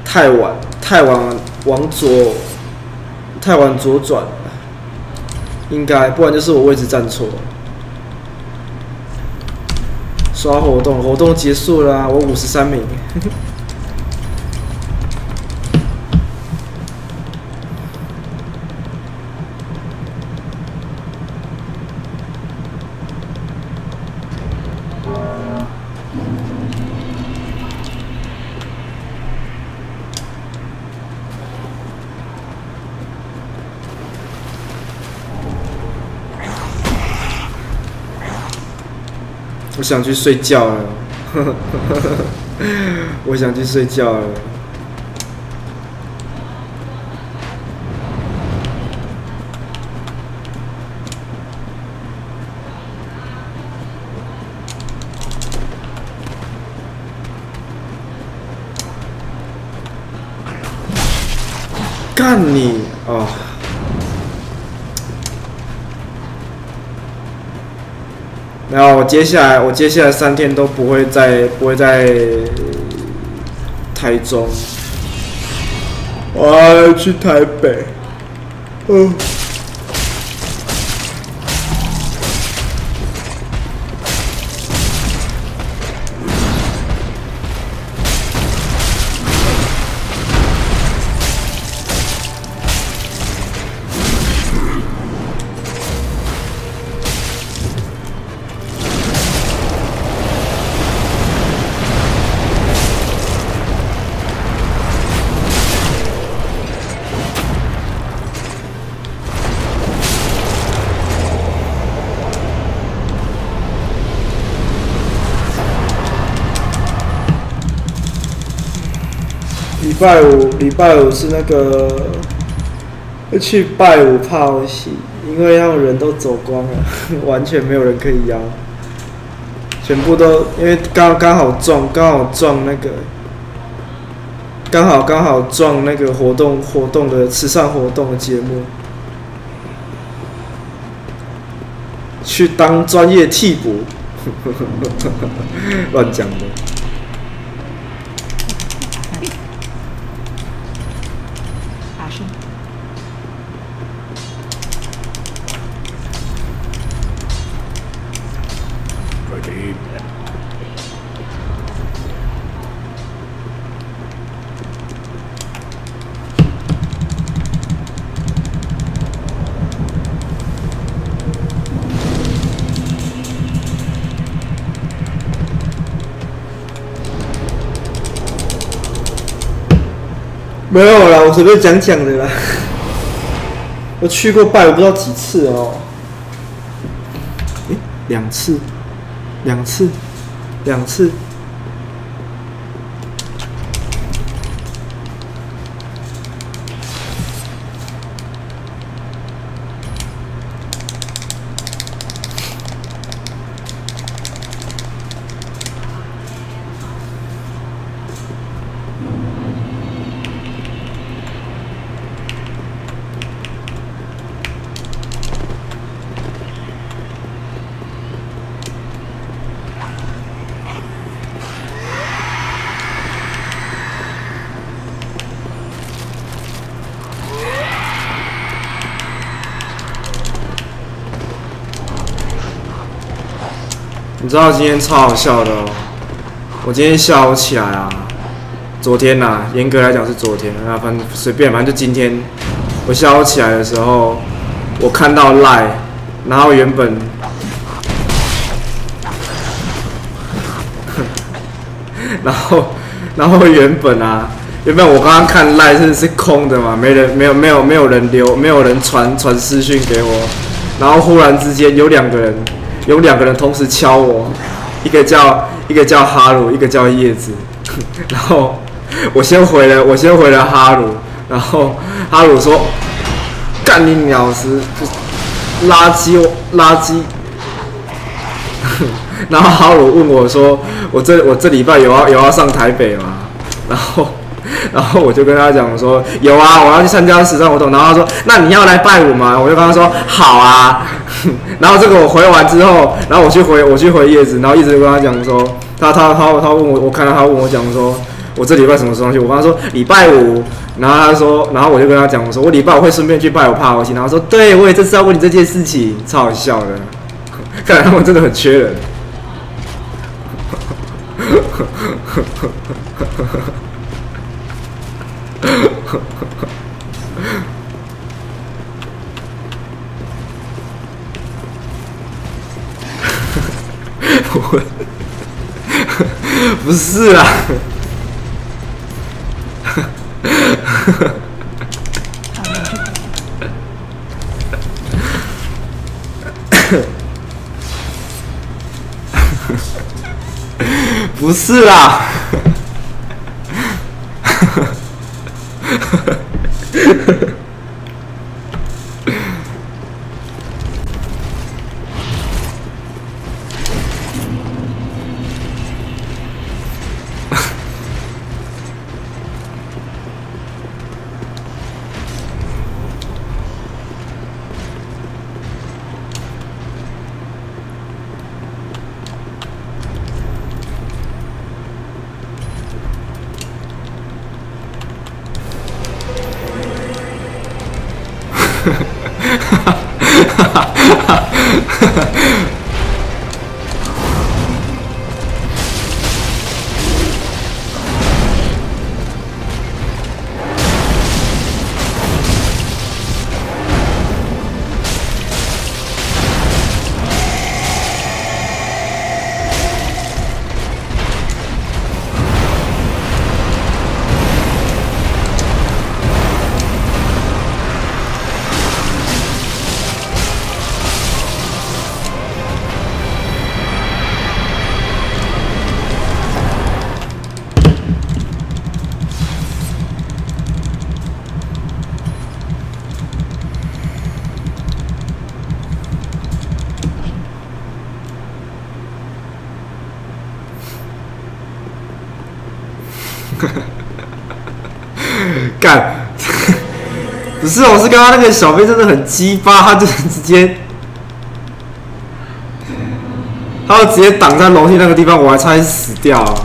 太晚往左，太晚左转，应该，不然就是我位置站错。刷活动结束了、啊，我53名。我想去睡觉了，我想去睡觉了。干你哦！然后我接下来3天都不会在台中，我要去台北。礼拜五是那个去拜五泡戏，因为他们人都走光了，完全没有人可以邀，全部都因为刚好撞那个，刚好撞那个活动的慈善活动的节目，去当专业替补，乱讲的。没有啦，我随便讲的啦。我去过拜，我不知道几次哦。2次。你知道今天超好笑的哦！我今天下午起来啊，昨天呐，严格来讲是昨天，那反正随便，反正就今天。我下午起来的时候，我看到赖，然后原本，然后原本我刚刚看赖是空的嘛，没有人传私讯给我，然后忽然之间有两个人同时敲我，一个叫哈鲁，一个叫叶子，然后我先回了哈鲁，然后哈鲁说干你鸟丝，垃圾，然后哈鲁问我说我这礼拜有要上台北吗？然后我就跟他讲说有啊，我要去参加时尚活动。然后他说那你要来拜我吗？我就跟他说好啊。然后这个我回完之后，然后我去回叶子，然后叶子就跟他讲说他问我，我看到他问我讲说， 我这礼拜什么时候去？我跟他说礼拜五，然后他说，然后我就跟他讲，我说我礼拜五会顺便去拜我帕欧西，然后说对，我也这次要问你这件事情，超好笑的，看来他们真的很缺人。不是啦，不是啦，干，不是，我是刚刚那个小飞真的很鸡巴，他就直接，他就直接挡在楼梯那个地方，我还差点死掉啊！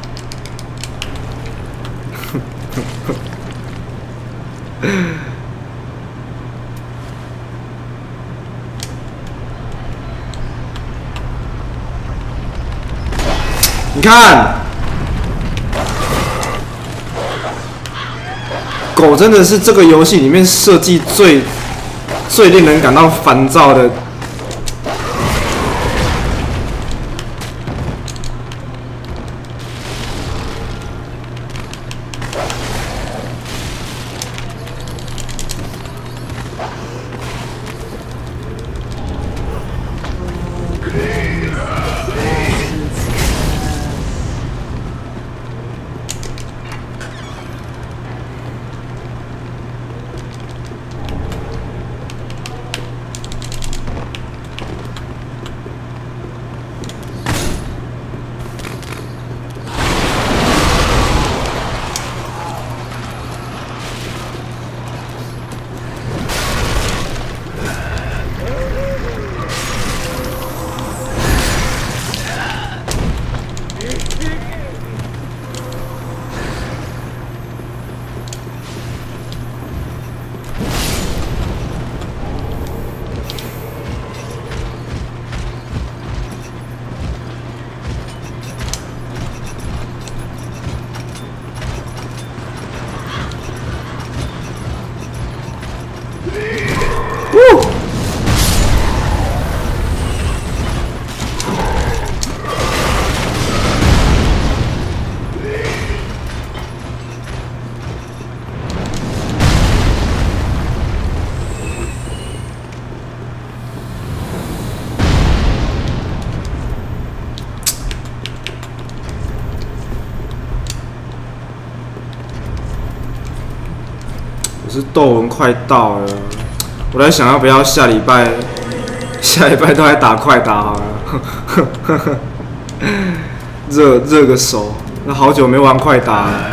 你看。狗真的是这个游戏里面设计最令人感到烦躁的。是斗文快到了，我在想要不要下礼拜都来打快打好了，热个手，那好久没玩快打了。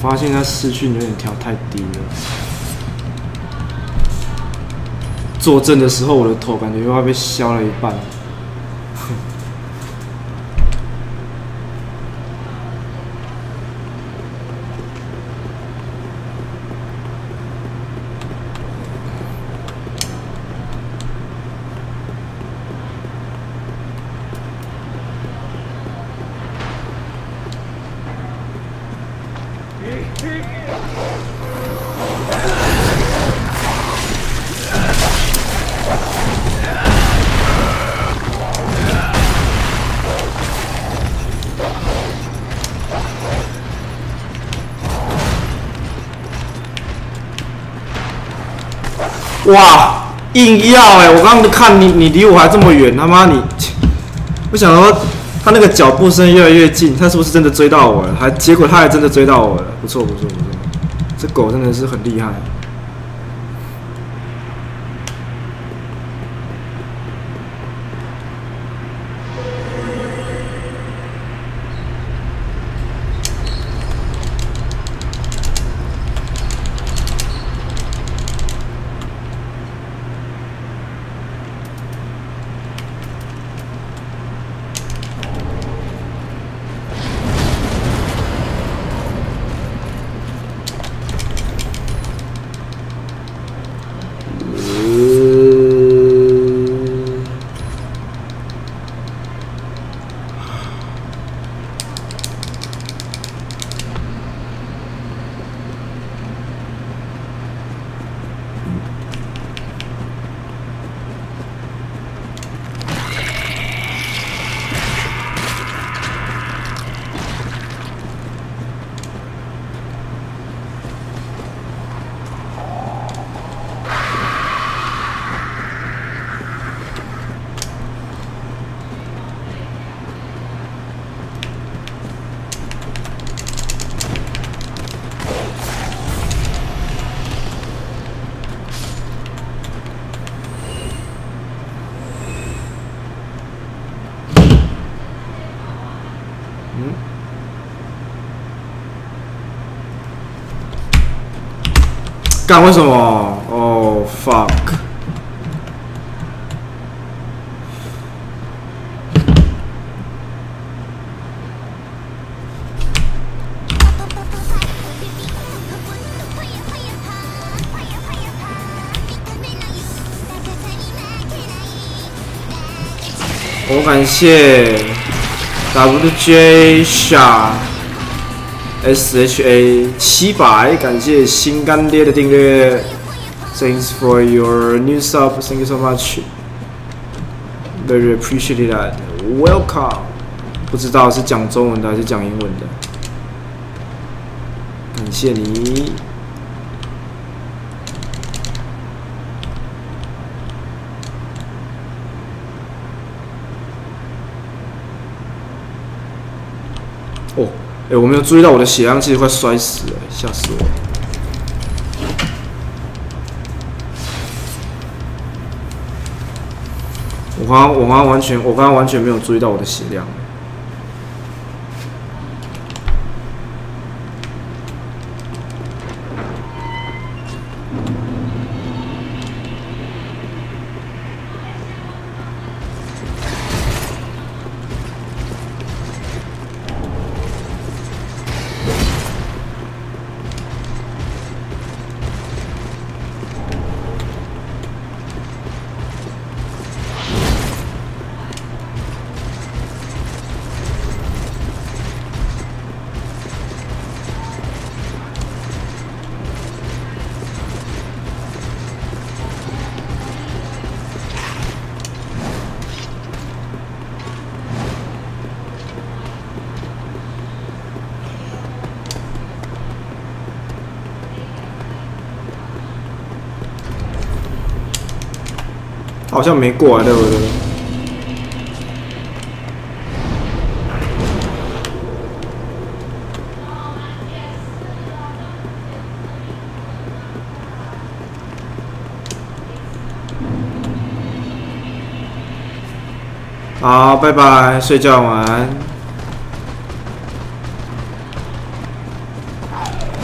发现他视讯有点调太低了。坐正的时候，我的头感觉又要被削了一半。哇，硬要哎、欸！我刚刚看你离我还这么远，他妈你！我想说他那个脚步声越来越近，他是不是真的追到我了？结果他还真的追到我了，不错不错不错，这狗真的是很厉害。干为什么？哦、fuck！ 我感谢 WJ SHA 700，感谢新干爹的订阅 ，Thanks for your new sub, thank you so much, very appreciate that. Welcome。不知道是讲中文的还是讲英文的，感谢你。哦。欸，我没有注意到我的血量，其实快摔死了，吓死我！我刚刚完全没有注意到我的血量。好像没过来，对不对？好，拜拜，睡觉晚安。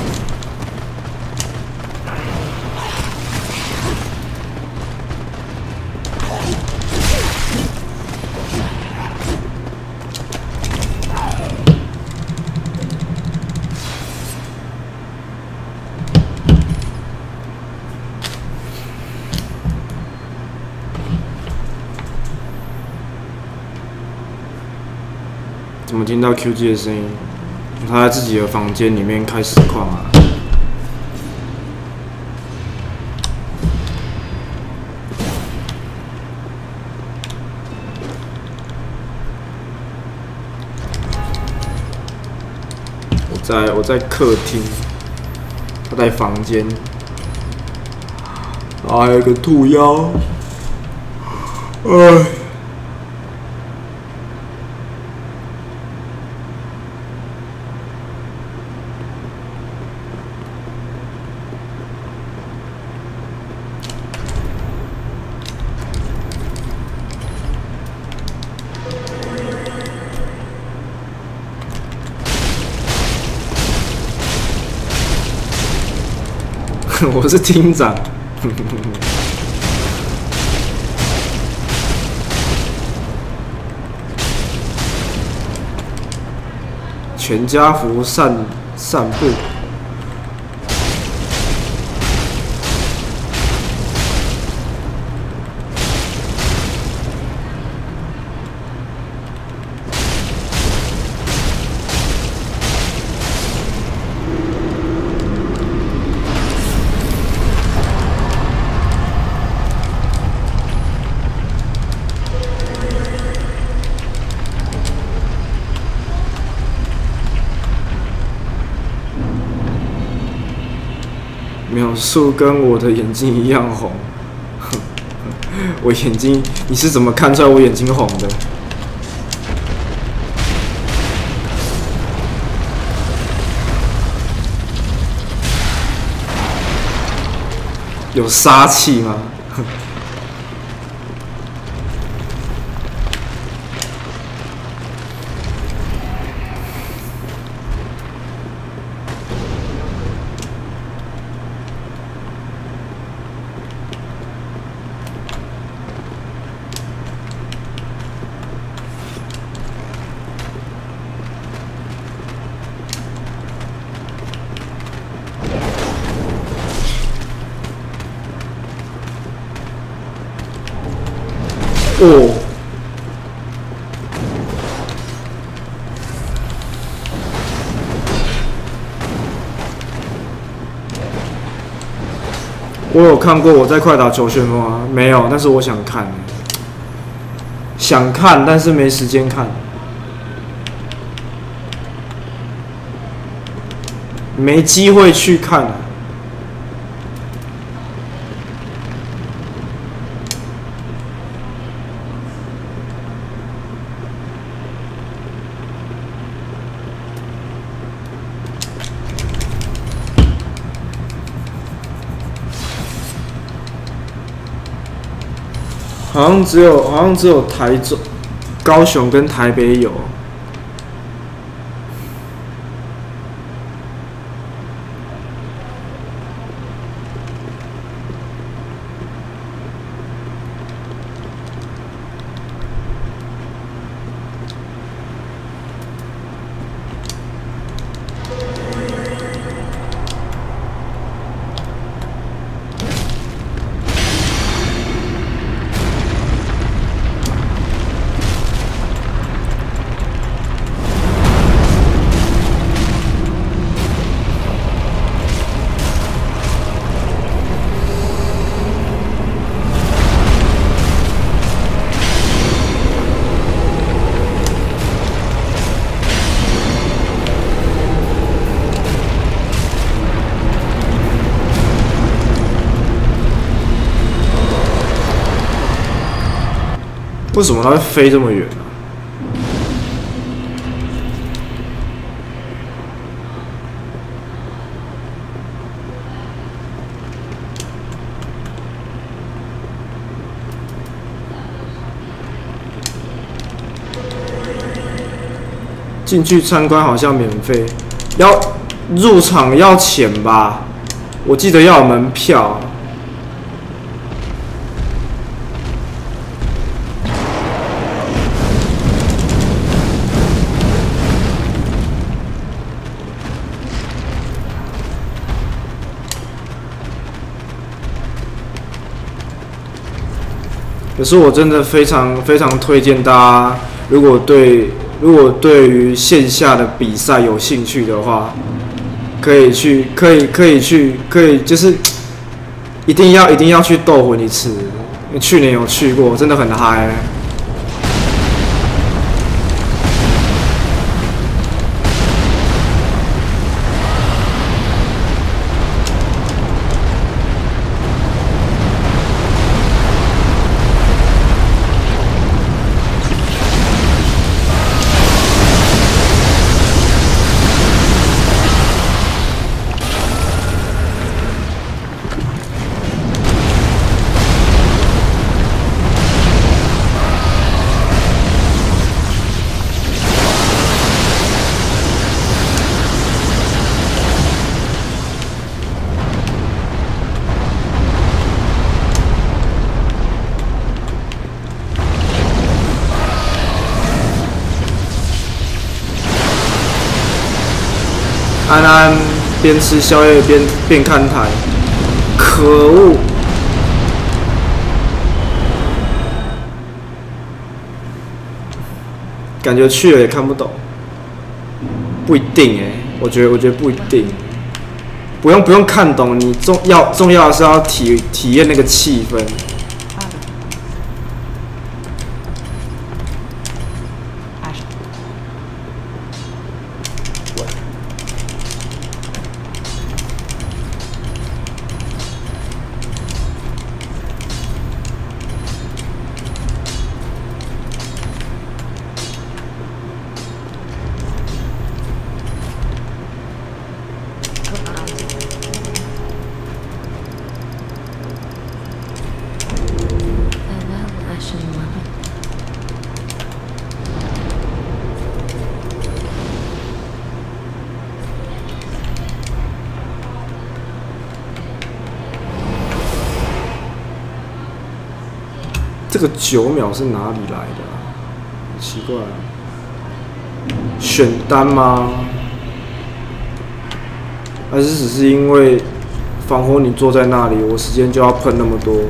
么听到 QG 的声音？他在自己的房间里面开实况啊。我在客厅，他在房间，然后还有一个兔妖，我是厅长。全家福散步。描述跟我的眼睛一样红，我眼睛，你是怎么看出来我眼睛红的？有杀气吗？哦，我有看过我在快打球旋风啊，没有，但是我想看，但是没时间看，没机会去看啊。好像只有台中、高雄跟台北有。为什么它会飞这么远啊？进去参观好像免费，要入场要钱吧？我记得要有门票。可是我真的非常推荐大家，如果对如果对于线下的比赛有兴趣的话，可以就是一定要去斗魂一次。去年有去过，真的很嗨。安安边吃宵夜边看台，可恶！感觉去了也看不懂，不一定哎、我觉得不一定，不用看懂，你重要的是要体验那个气氛。这个9秒是哪里来的啊？奇怪，选单吗？还是只是因为防火你坐在那里，我时间就要喷那么多？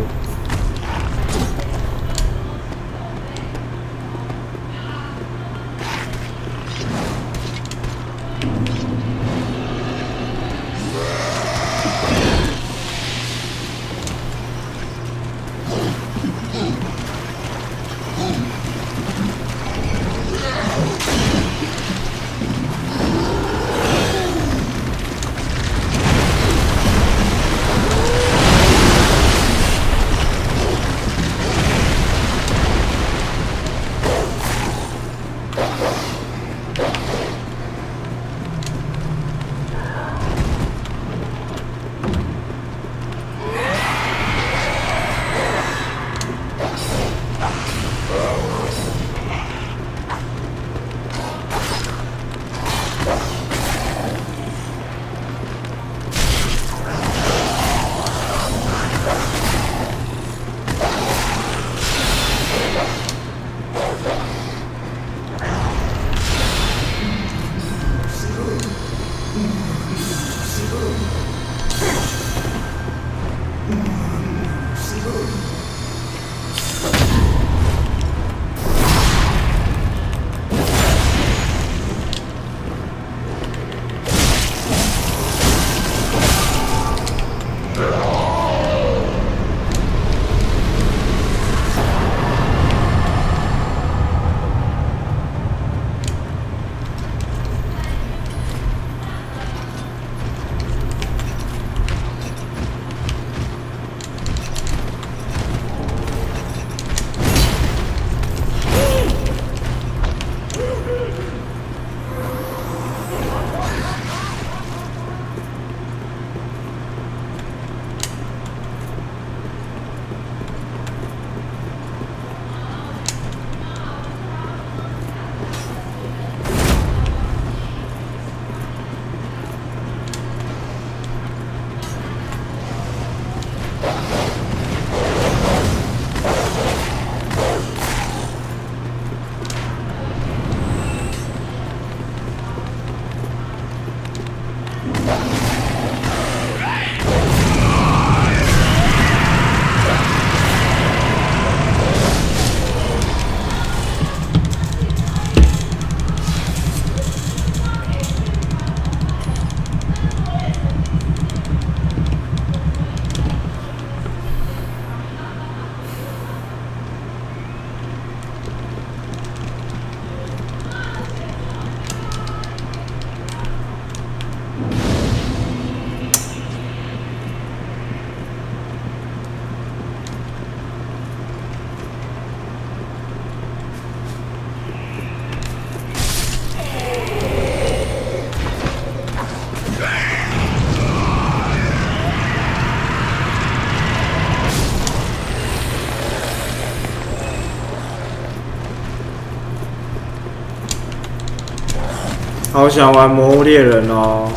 好想玩魔物猎人哦，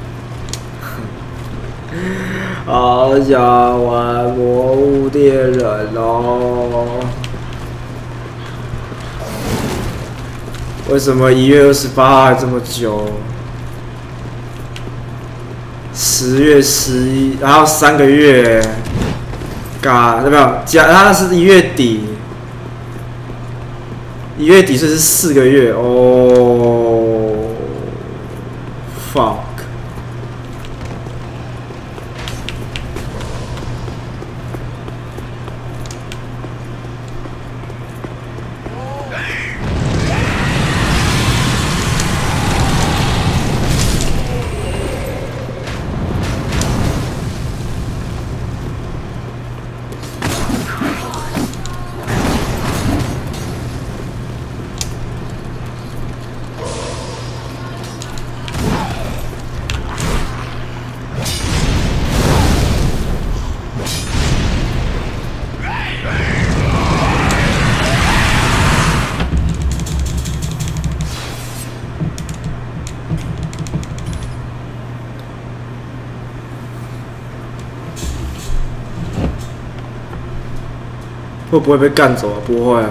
好想玩魔物猎人哦。为什么1月28号还这么久？10月11，然后3个月，嘎，有没有？它是1月底，1月底是4个月哦。fuck。会不会被干走啊？不会。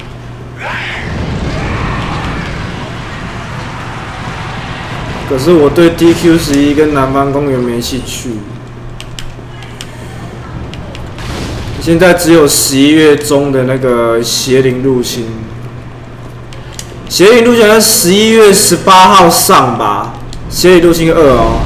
可是我对 DQ11跟南方公园没兴趣。现在只有11月中的那个邪灵入侵。邪灵入侵在11月18号上吧？邪灵入侵2哦。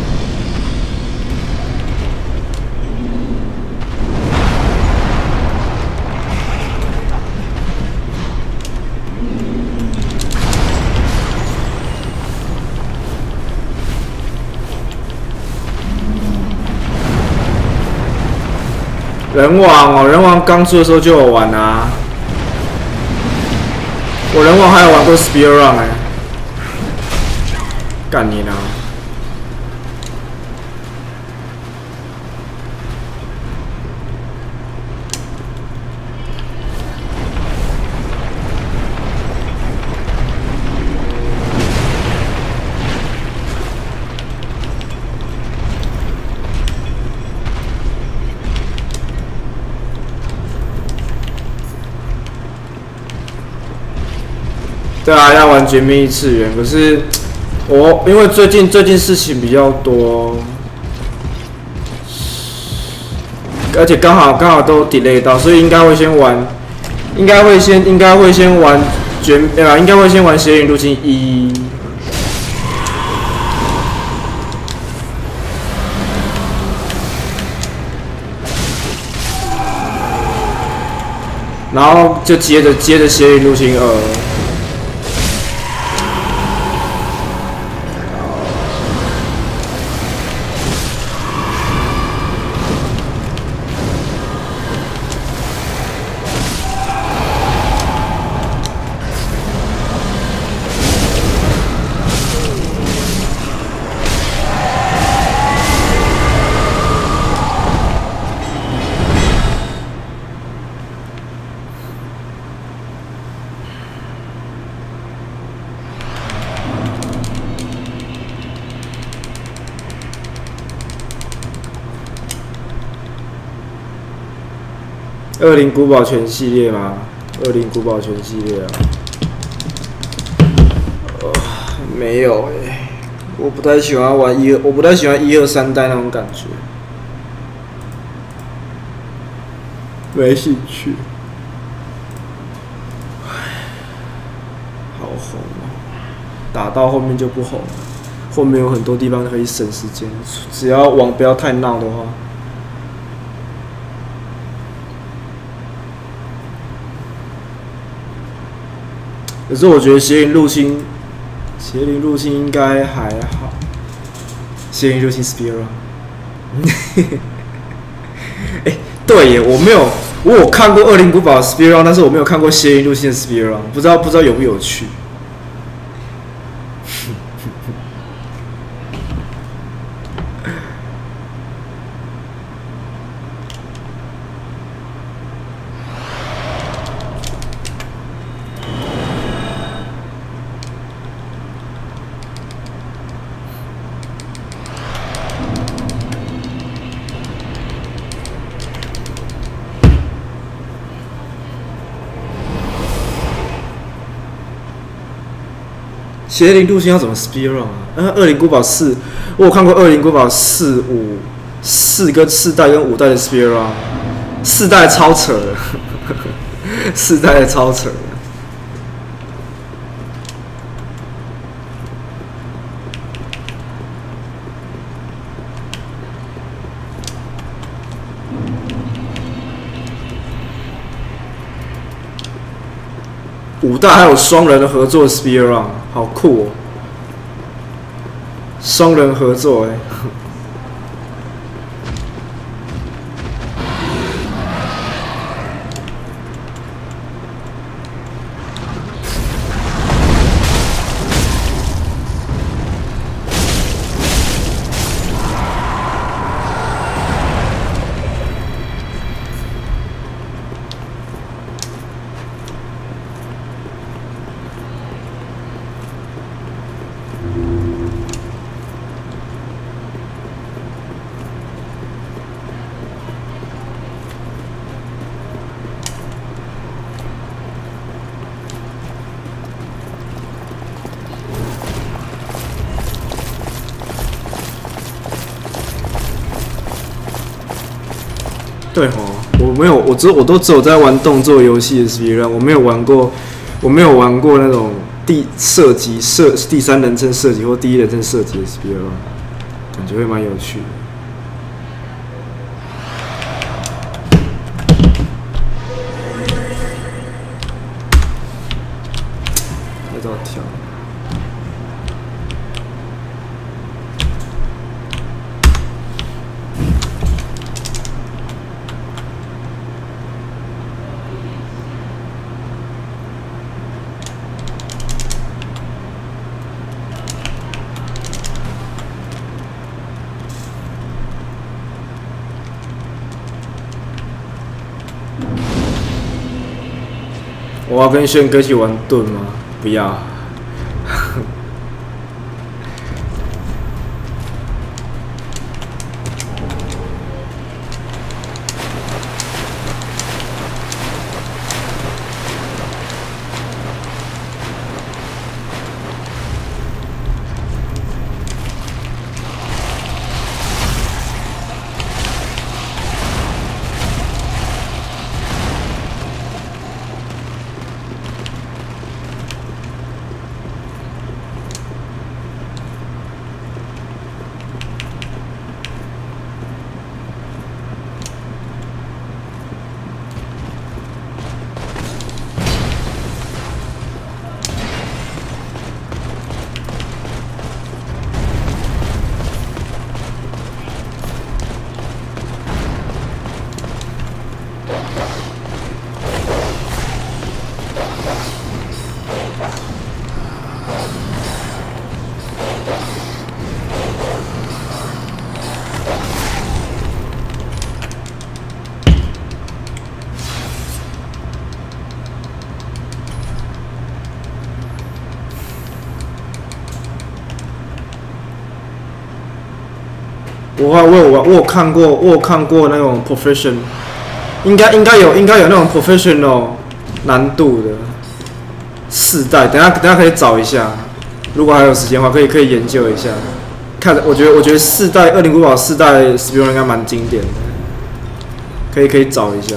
人王哦，人王刚出的时候就有玩啊。我人王还有玩过 Spear Run 哎，干你呢！对啊，要玩绝命异次元，可是我因为最近事情比较多，而且刚好都 delay 到，所以应该会先玩，应该会先玩应该会先玩邪灵入侵1，然后就接着邪灵入侵2。恶灵古堡全系列吗？恶灵古堡全系列啊？没有欸，我不太喜欢玩我不太喜欢1、2、3代那种感觉，没兴趣。好红哦，打到后面就不红了，后面有很多地方可以省时间，只要网不要太闹的话。可是我觉得邪灵入侵应该还好。邪灵入侵 Spear， 哎，对耶，我有看过恶灵古堡的 Spear， 但是我没有看过邪灵入侵的 Spear， 不知道有不有趣。 邪灵入侵要怎么 speed run 啊？恶灵古堡4，我有看过恶灵古堡4、4跟4代跟5代的 speed run， 4代超扯的，4代的超扯的。5代还有双人的合作 speed run， 好酷哦！双人合作对吼，我没有，我都只有在玩动作游戏的 speed run， 我没有玩过那种第三人称射击或第一人称射击的 speed run， 感觉会蛮有趣的。要怎么跳？我要跟轩哥一起玩盾吗？不要。我有看过那种 professional， 应该有那种 professional 难度的4代，等下可以找一下，如果还有时间的话，可以研究一下。看，我觉得4代恶灵古堡4代 speedrun 应该蛮经典的，可以找一下。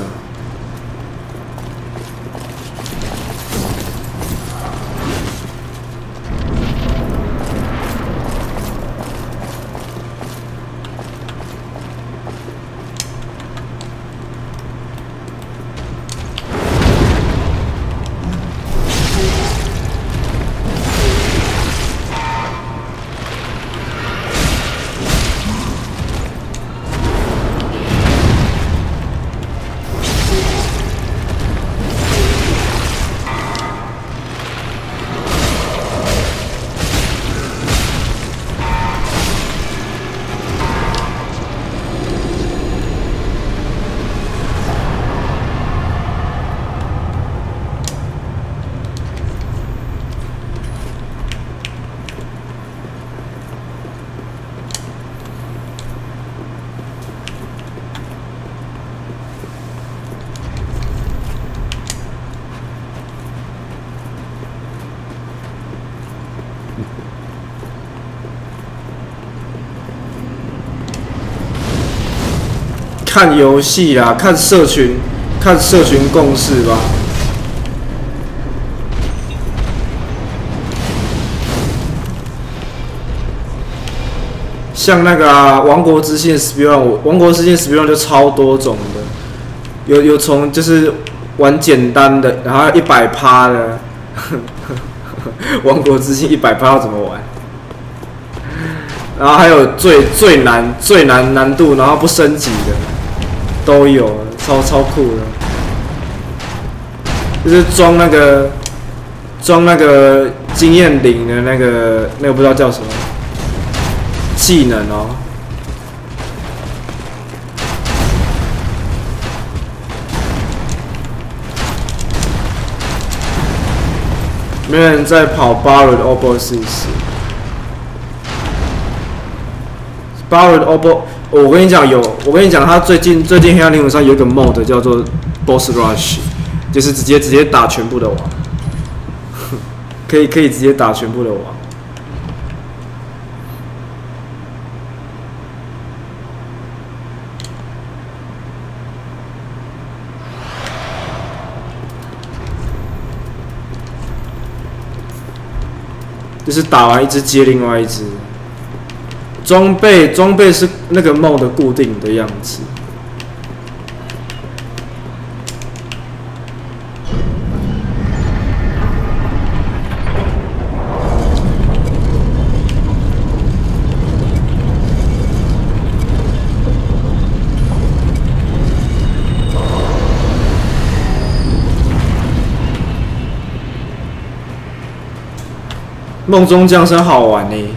看游戏啦，看社群共识吧。像那个啊，王国之心的 speedrun， 王国之心的 speedrun 就超多种的，有从就是玩简单的，然后100%的，王国之心100%要怎么玩？然后还有最难难度，然后不升级的都有，超酷的。就是装那个经验铃的那个不知道叫什么技能哦。没有人在跑Borrowed Overseas。Borrowed Over， 我跟你讲，他最近黑暗灵魂上有一个 mode 叫做 Boss Rush， 就是直接打全部的王，可以直接打全部的王。就是打完一只接另外一只。装备是那个 mode 固定的样子。梦中降生好玩呢。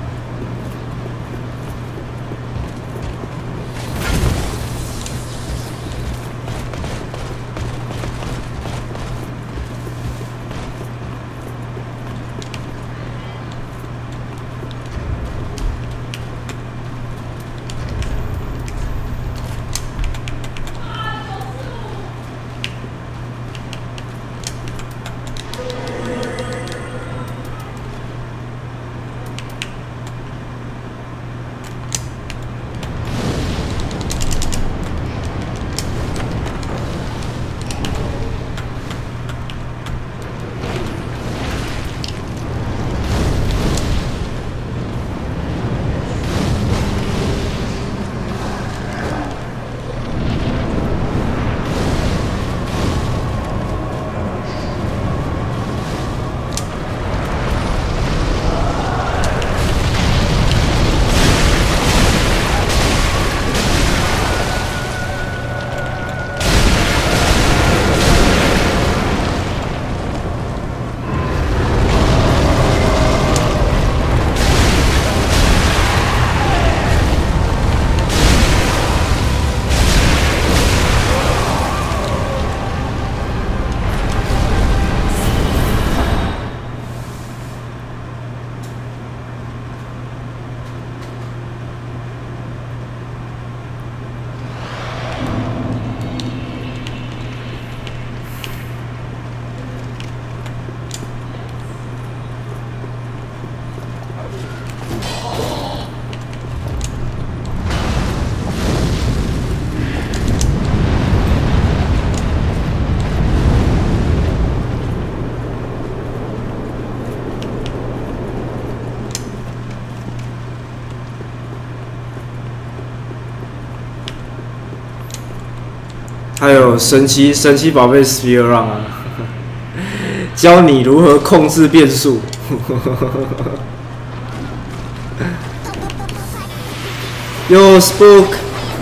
还有神奇宝贝 Speedrun 啊，教你如何控制变速。Yo Spook，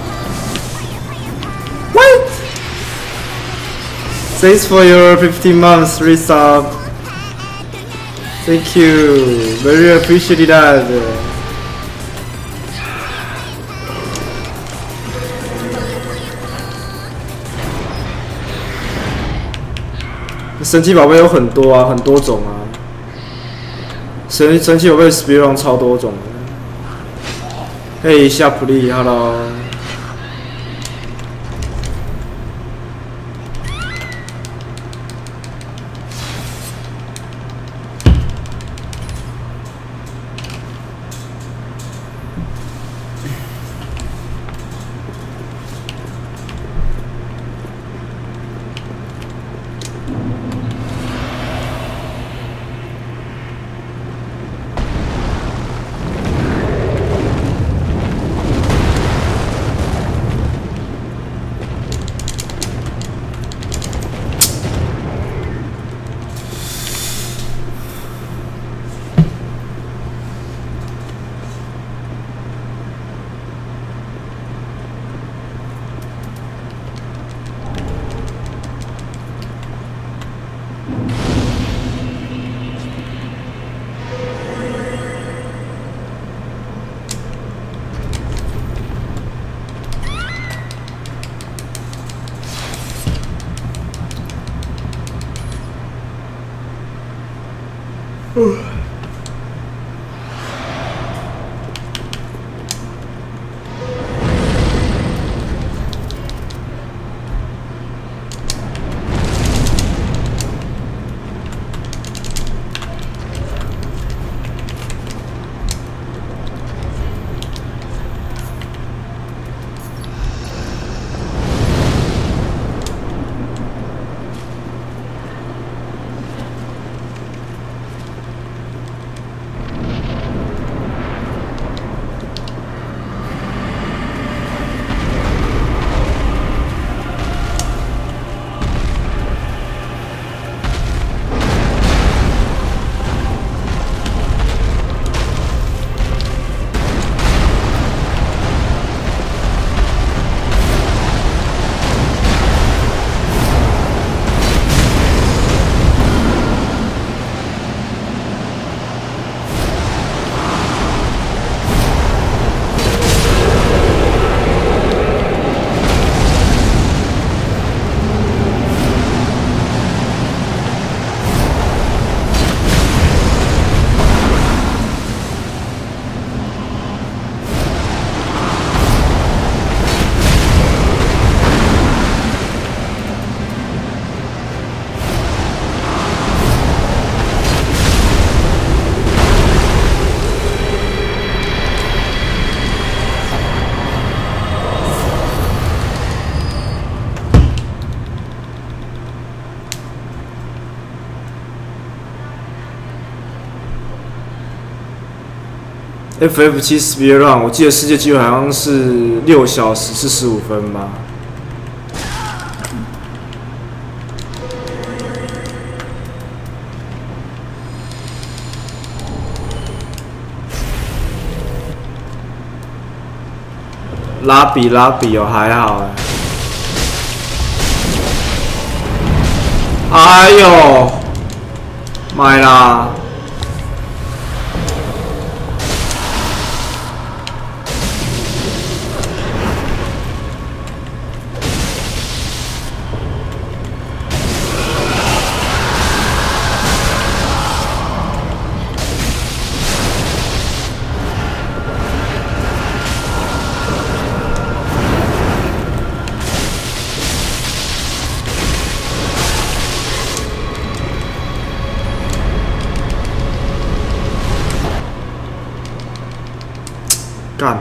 What? Thanks for your 15 months resub. Thank you, very appreciated that. 神奇宝贝有很多啊，很多种啊。神奇宝贝 Speedrun 超多种的。嘿，夏普利 ，Hello。 FF7 Speedrun， 我记得世界纪录好像是6小时45分吧。拉比哦，还好哎呦，买啦！干！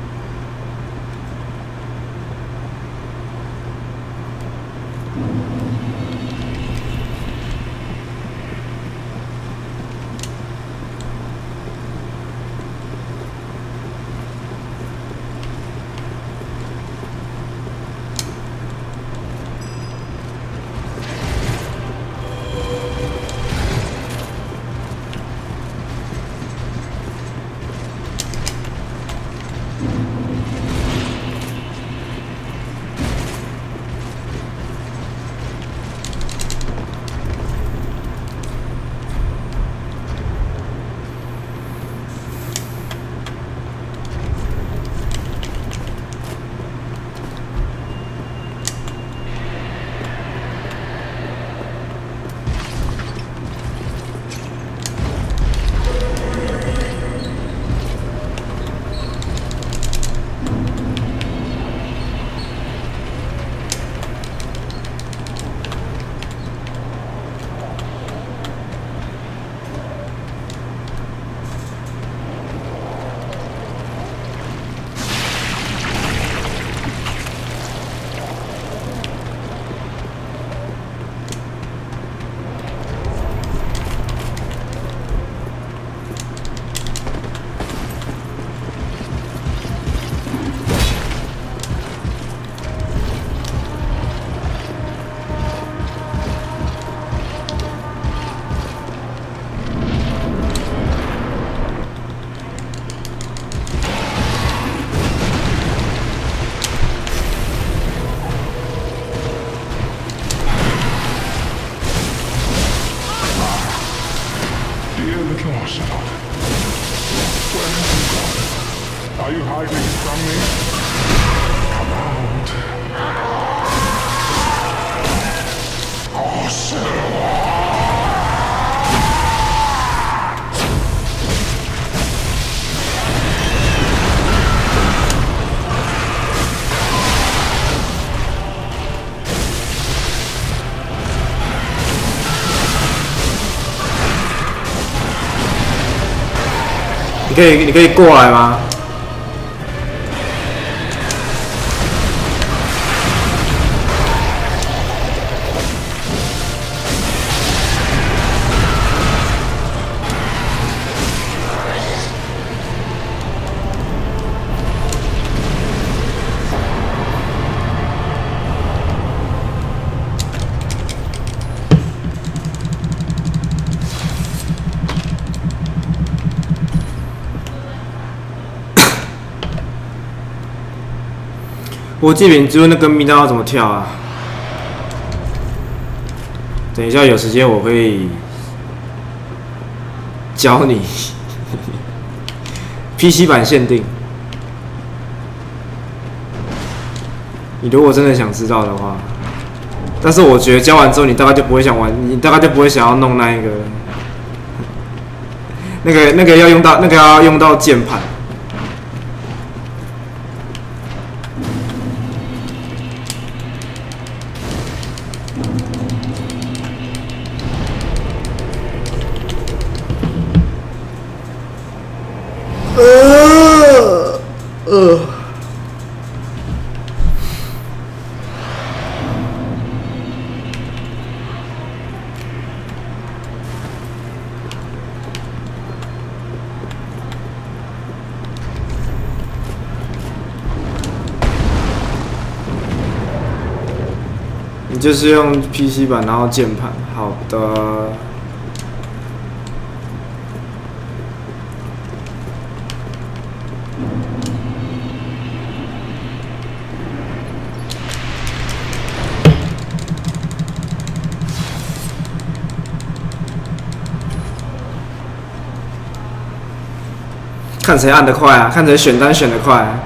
Are you hiding from me? Come out. Awesome. 你可以过来吗？我这边只有那个密道要怎么跳啊？等一下有时间我会教你，PC 版限定。你如果真的想知道的话，但是我觉得教完之后你大概就不会想玩，你大概就不会想要弄那一个，那个要用到键盘。 你就是用 PC 版，然后键盘。好的。看谁按得快啊！看谁选单选得快、啊。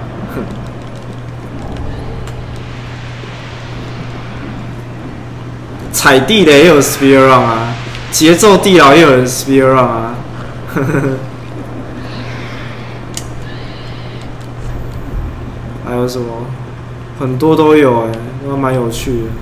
踩地的也有 speed run 啊，节奏地牢也有人 speed run 啊。还有什么？很多都有哎、欸，都蛮有趣的。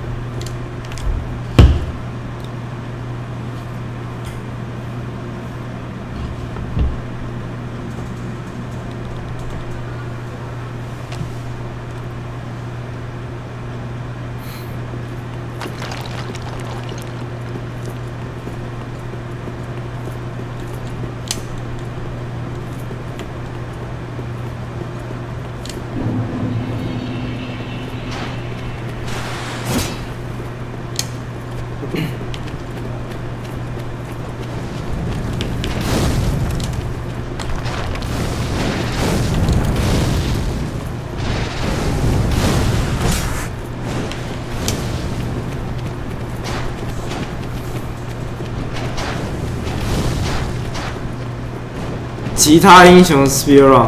其他英雄 speed run，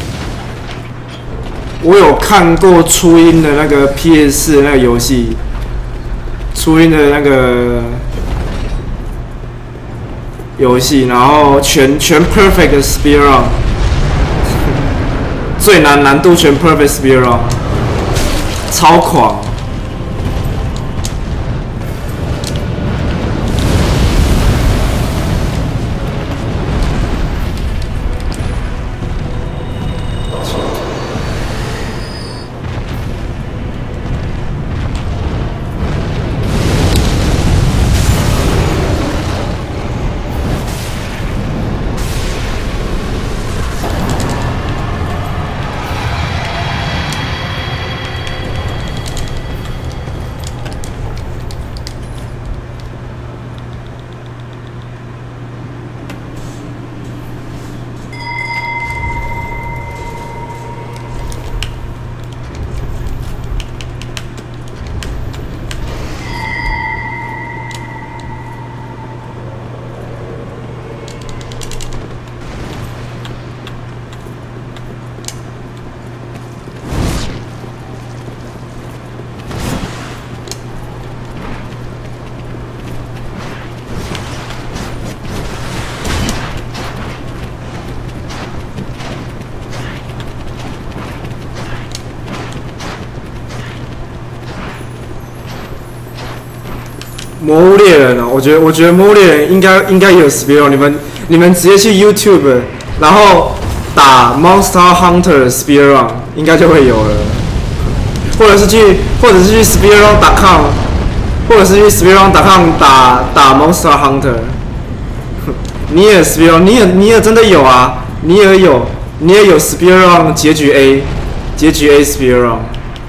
我有看过初音的那个 PS 4那个游戏，初音的那个游戏，然后全 perfect 的 speed run， 最难度全 perfect speed run， 超狂。魔物猎人哦，我觉得魔物猎人应该有 speed run， 你们直接去 YouTube， 然后打 Monster Hunter speed run， 应该就会有了，或者是去 speedrun.com， 或者是去 speedrun.com 打 Monster Hunter。尼尔 speed run， 尼尔真的有啊，尼尔有 speed run 结局 A speed run。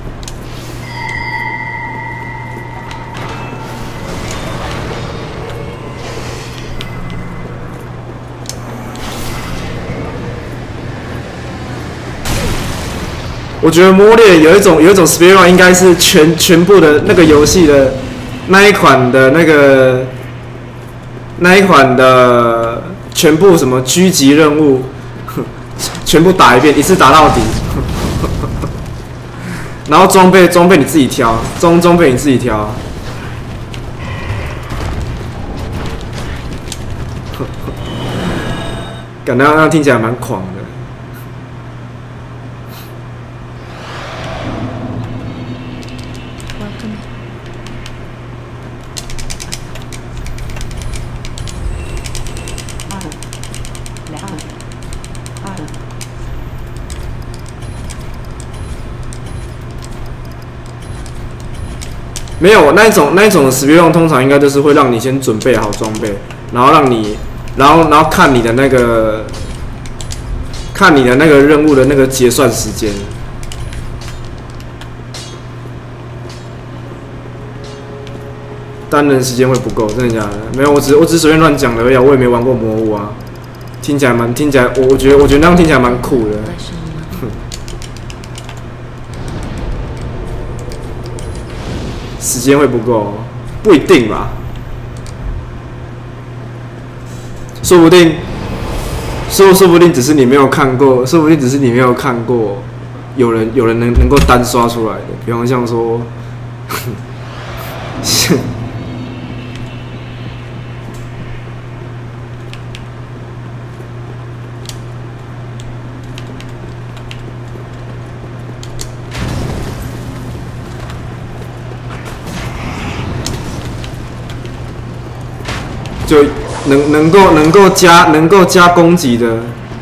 我觉得《魔猎》有一种 speed run， 应该是全部的那个游戏的那一款的全部什么狙击任务，全部打一遍，一次打到底。然后装备你自己挑，装备你自己挑。感觉那听起来蛮狂的。没有那一种的 speed run， 通常应该就是会让你先准备好装备，然后然后看你的那个任务的那个结算时间。 单人时间会不够，真的假的？没有，我只随便乱讲的而已，我也没玩过魔物啊。听起来，我觉得那样听起来蛮酷的。时间会不够，不一定吧？说不定只是你没有看过，说不定只是你没有看过，有人能够单刷出来的，比方像说。就能够加攻击的，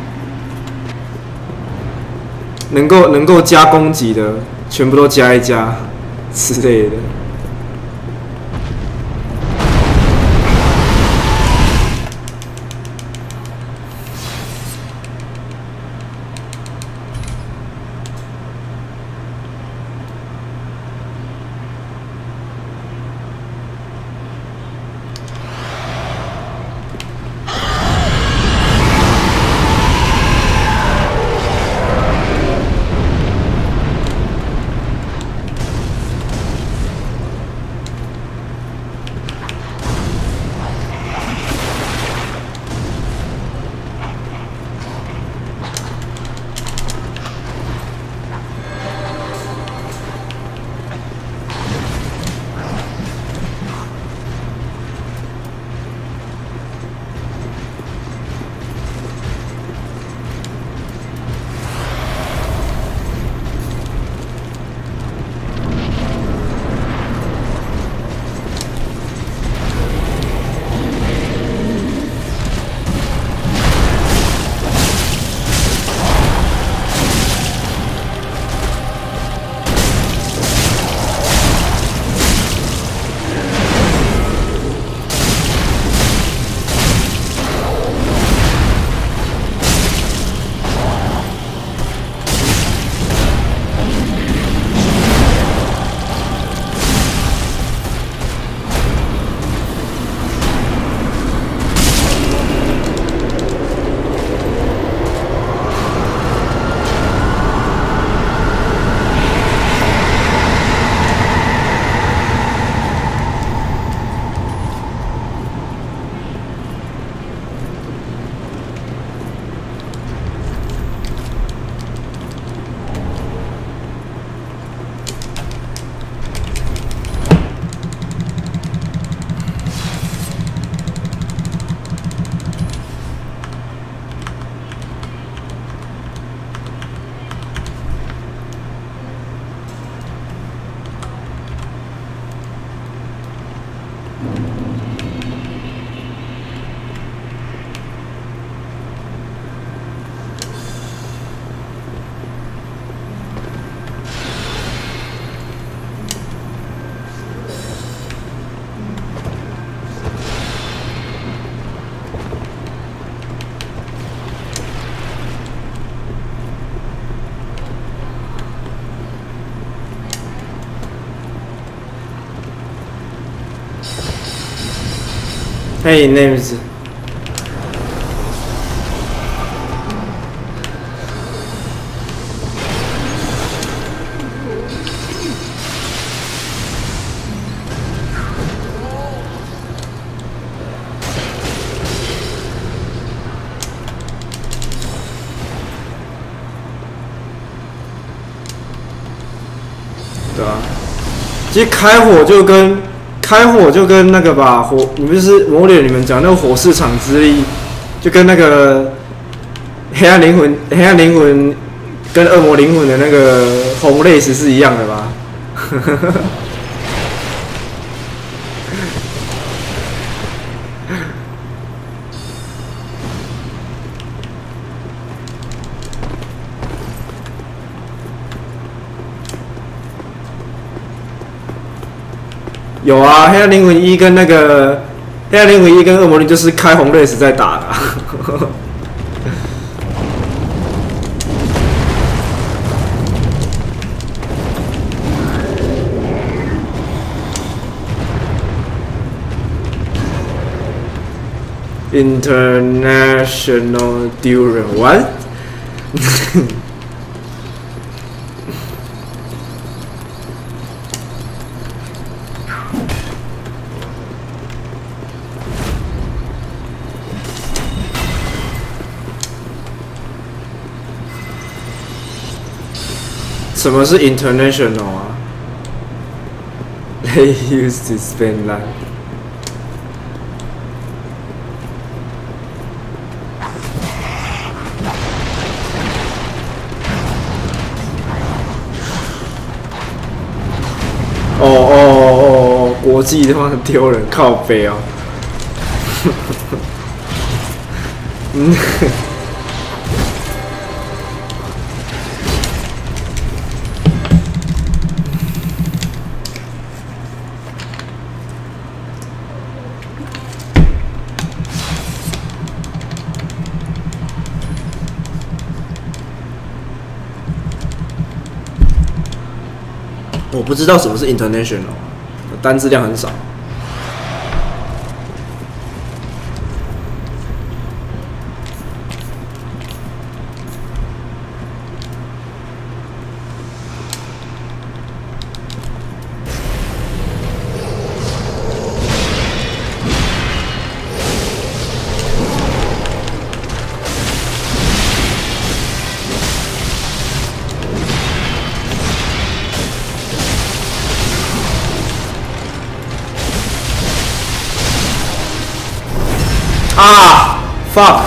能够加攻击的，全部都加一加之类的。Hey, names. 对啊，其实开火就跟那个吧，你们就是魔猎你们讲那个火市场之力，就跟那个黑暗灵魂跟恶魔灵魂的那个红类石是一样的吧？有啊，黑暗灵魂1跟黑暗灵魂1跟恶魔灵就是开红类石在打的、啊。 international duel what？ 什么是 international 啊 ？They used to spend life. 哦，国际他妈丢人，靠北哦。嗯。我不知道什么是 international， 单字量很少。啊 ，fuck！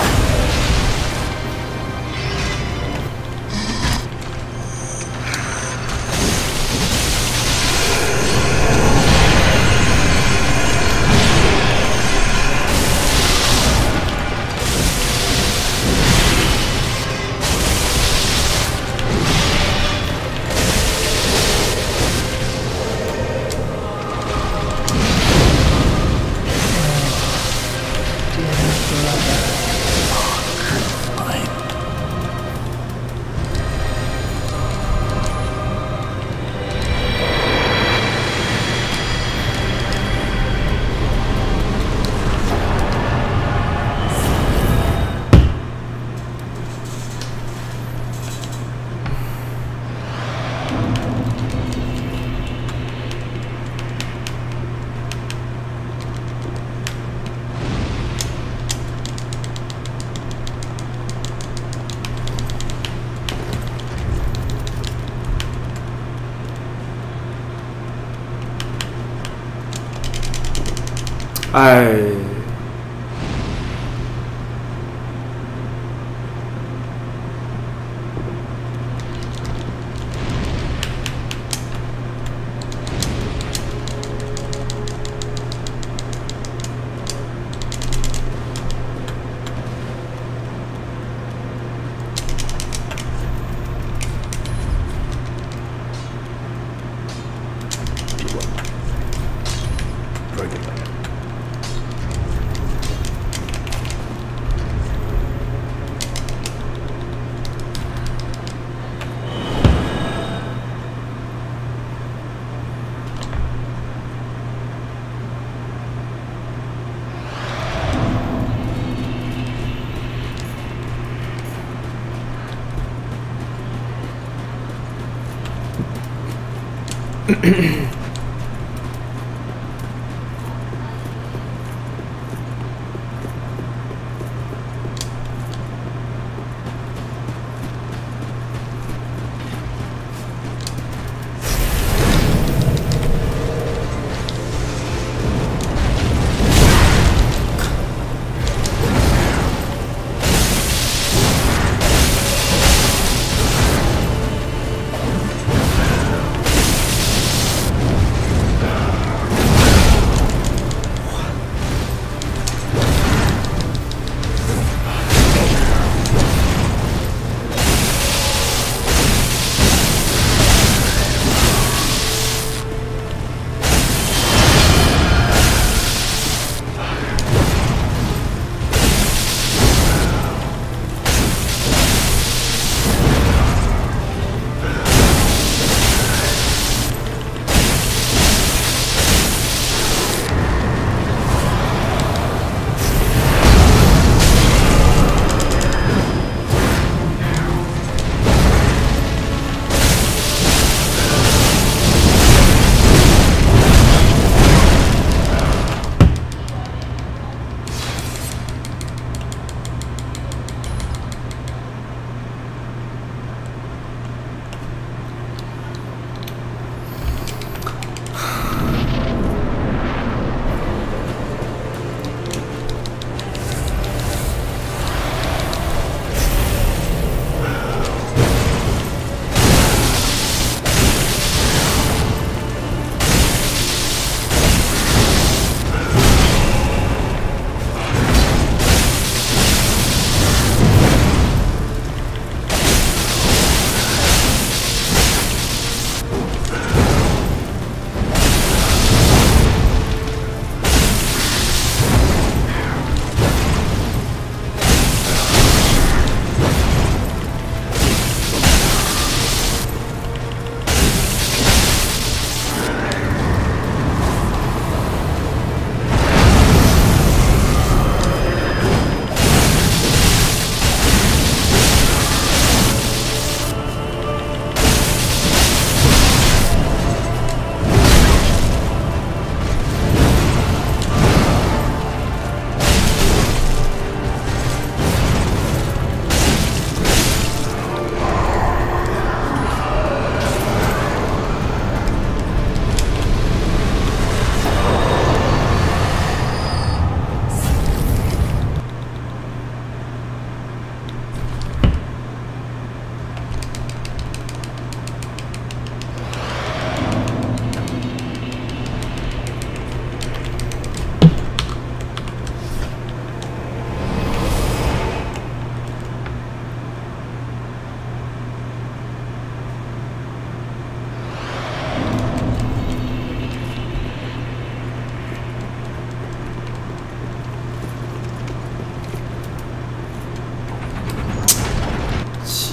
哎。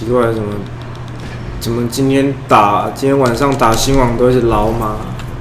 怪，怎么今天晚上打新网都是老马？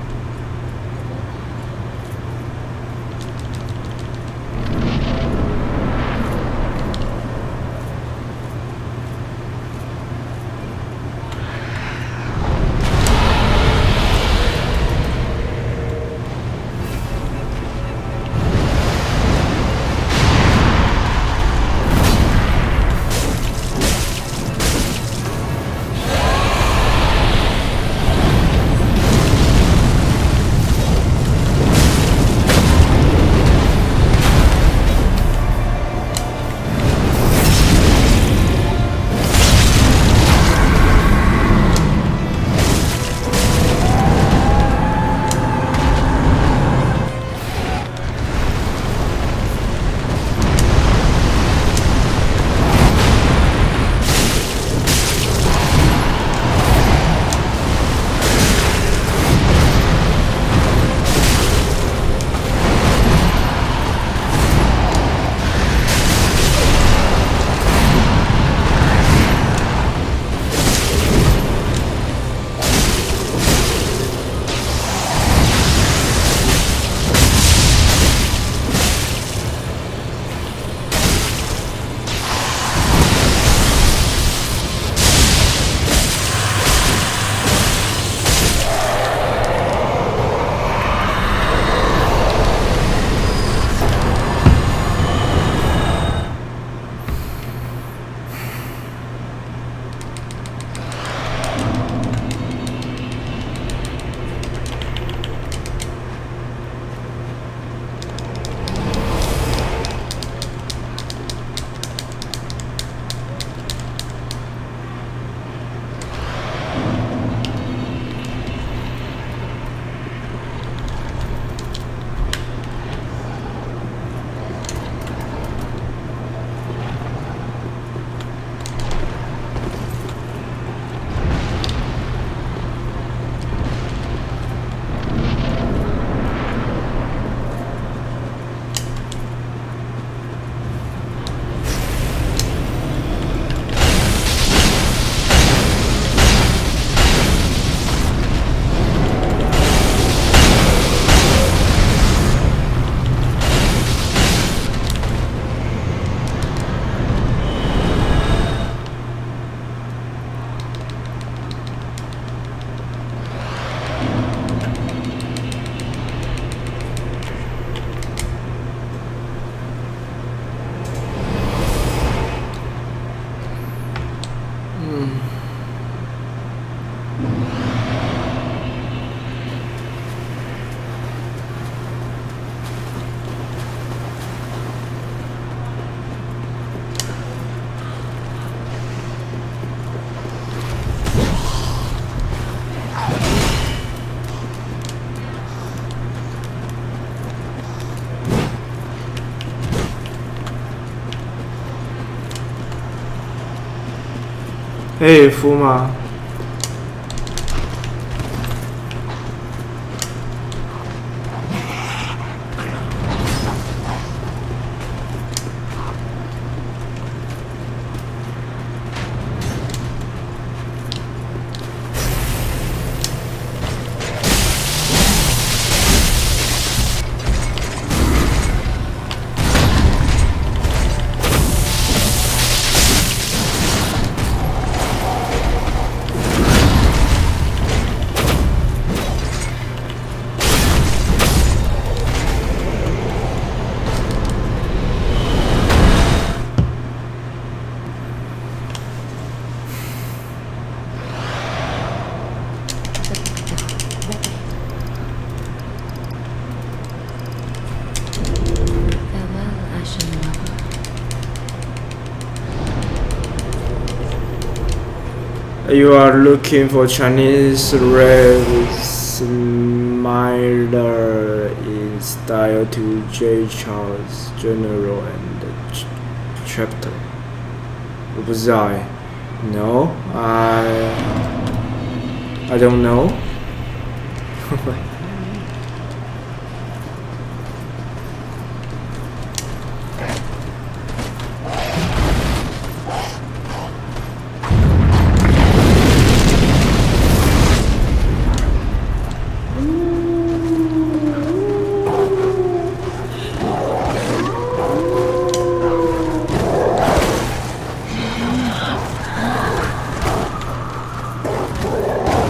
嘿，夫吗？You are looking for Chinese Red Smiler in style to J. Charles General and Chapter. 我不知道哎 ，No, I don't know.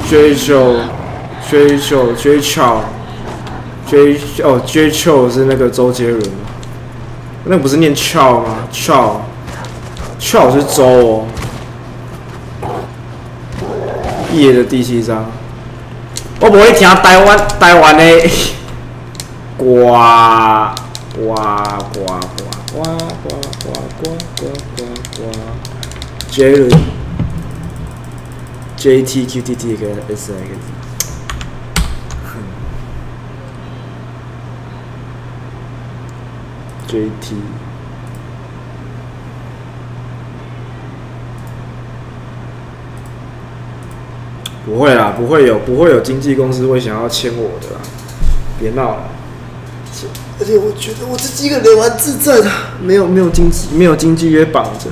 J 球是那个周杰伦，那个不是念 Chow 吗 ？Chow 是周哦。夜的第7章，我不会听台湾的呱J 伦 JTQTT 跟 SX。JT 不会啦，不会有经纪公司会想要签我的啦，别闹了。而且我觉得我自己一个人蛮自在的，没有经纪约绑着。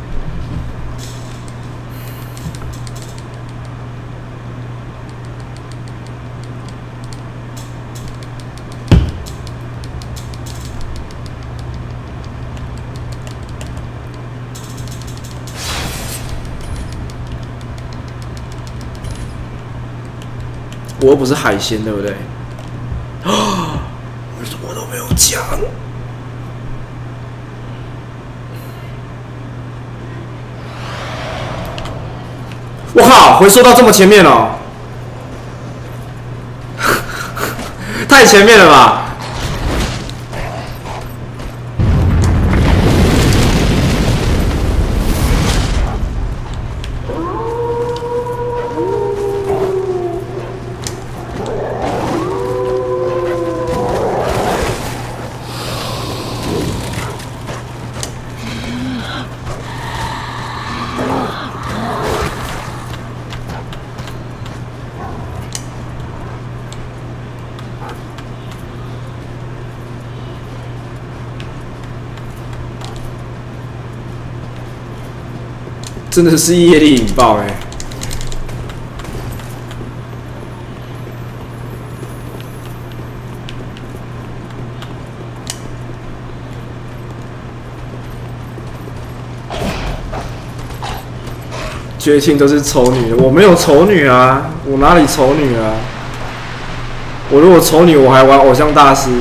我又不是海鲜，对不对？啊！我什么都没有讲。我靠，回收到这么前面了，太前面了吧！真的是业力引爆哎、欸！绝情都是丑女的，我没有丑女啊，我哪里丑女啊？我如果丑女，我还玩偶像大师。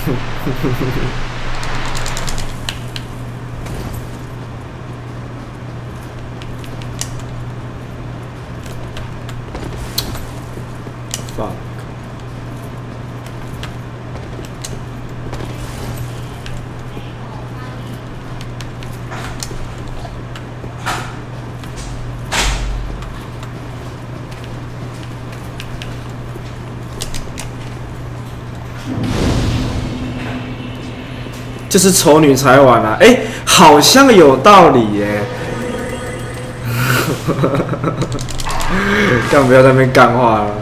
就是丑女才玩啊！哎，好像有道理耶。干不要在那边干话了。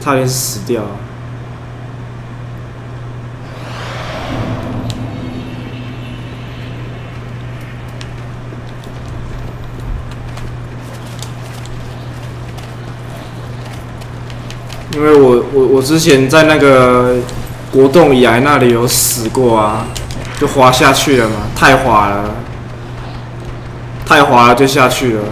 差点死掉了。因为我之前在那个国栋崖那里有死过啊，就滑下去了嘛，太滑了，太滑了就下去了。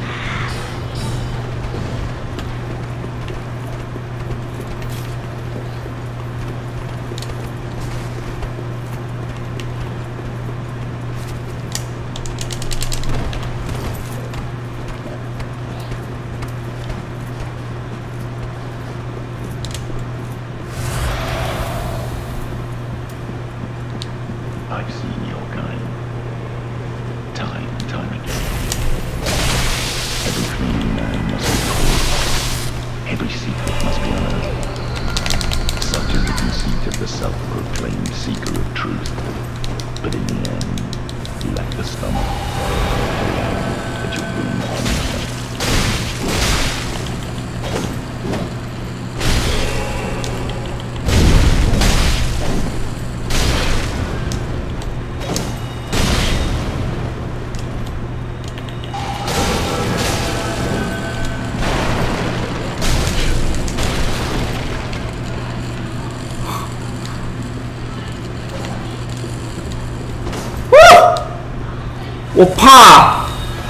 I've seen your kind, time and time again. Every clean man must be caught. Every secret must be unearthed. Such is the conceit of the self-proclaimed seeker of truth. But in the end, you lack the stomach, the land that you bring on yourself. Oh, 我怕，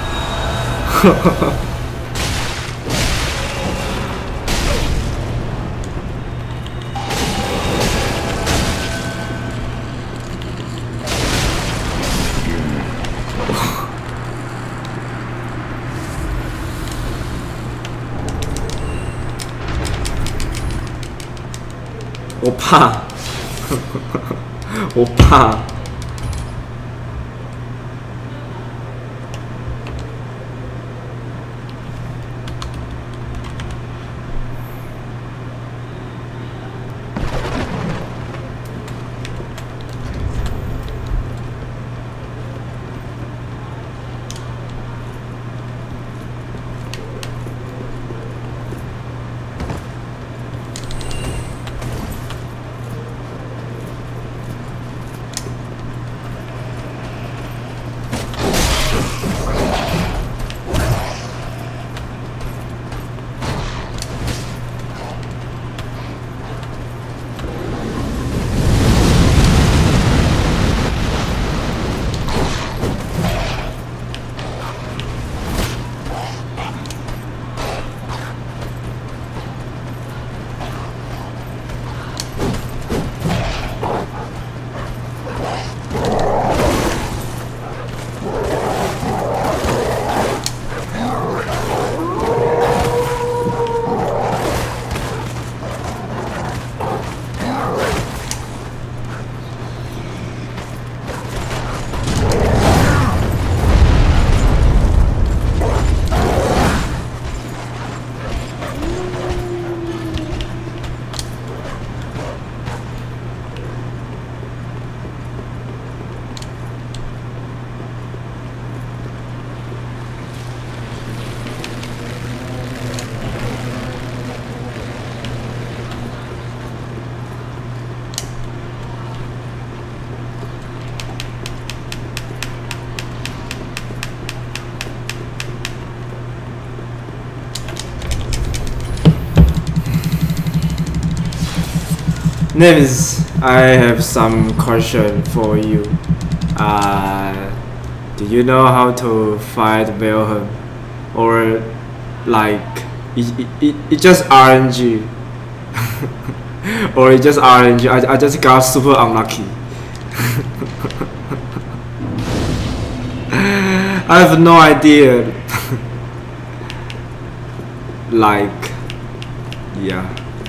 我怕，我怕。Nevis, I have some question for you. Do you know how to fight Wilhelm? Or like, it just RNG? Or it just RNG? I just got super unlucky. I have no idea. Like, yeah.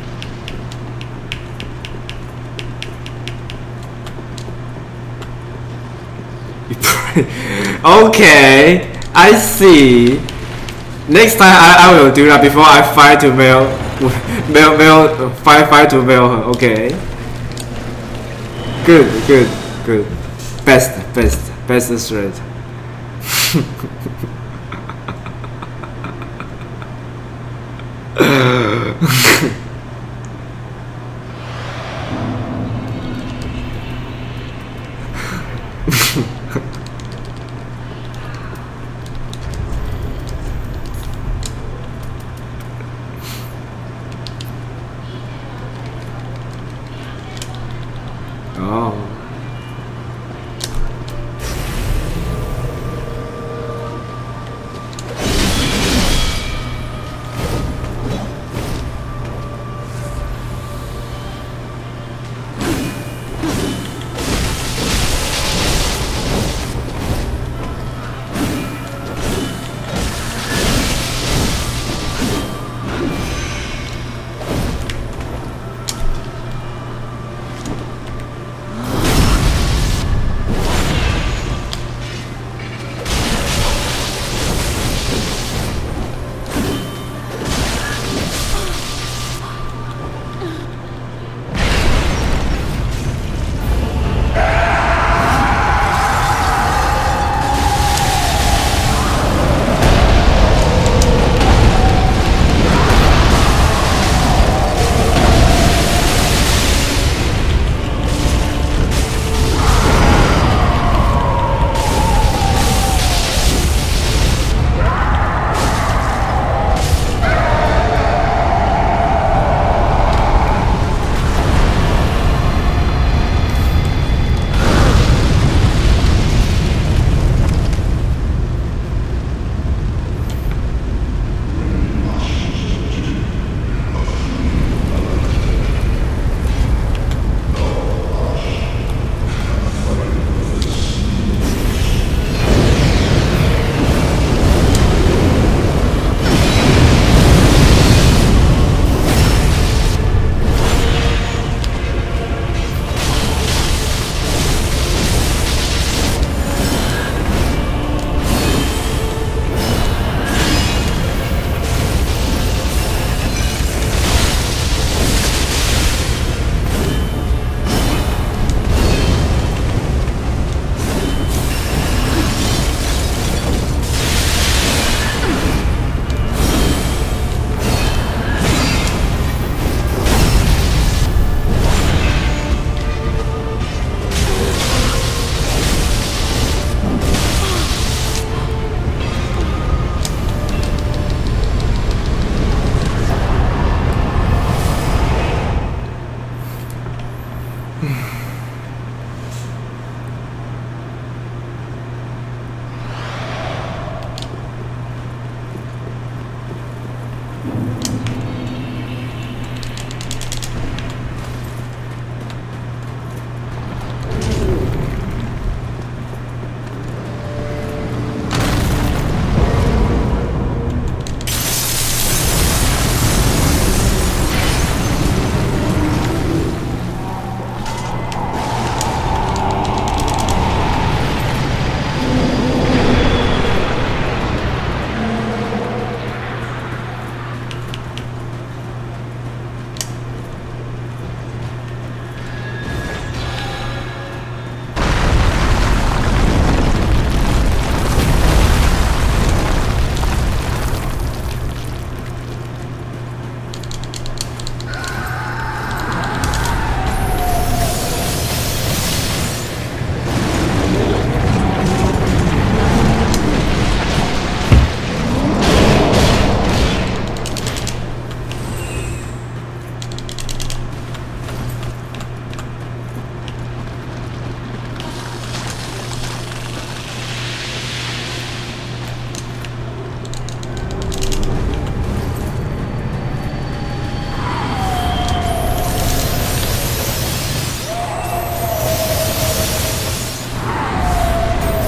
Okay, I see. Next time I will do that before I fight to fight to mail her. Okay. Good. Best threat.